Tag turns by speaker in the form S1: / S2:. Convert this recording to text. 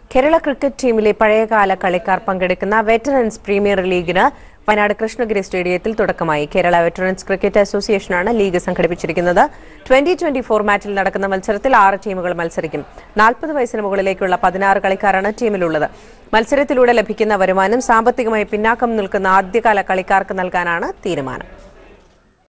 S1: Kerala cricket ടീമിലെ പഴയകാല കളിക്കാർ പങ്കെടുക്കുന്ന വെറ്ററൻസ് പ്രീമിയർ ലീഗിന് വയനാട് കൃഷ്ണഗിരി സ്റ്റേഡിയത്തിൽ തുടക്കമായി. കേരള വെറ്ററൻസ് ക്രിക്കറ്റ് അസോസിയേഷനാണ് ലീഗ് സംഘടിപ്പിച്ചിരിക്കുന്നത്. 2020 ഫോർമാറ്റിൽ നടക്കുന്ന മത്സരത്തിൽ 6 ടീമുകൾ മത്സരിക്കും. 40 വയസ്സിന് മുകളിലേക്കുള്ള 16 കളിക്കാരാണ് ടീമിലുള്ളത്. മത്സരത്തിലൂടെ ലഭിക്കുന്ന വരുമാനം സാമ്പത്തികമായി പിന്നാക്കം നിൽക്കുന്ന ആദ്യകാല കളിക്കാർക്ക് നൽകാനാണ് തീരുമാനം.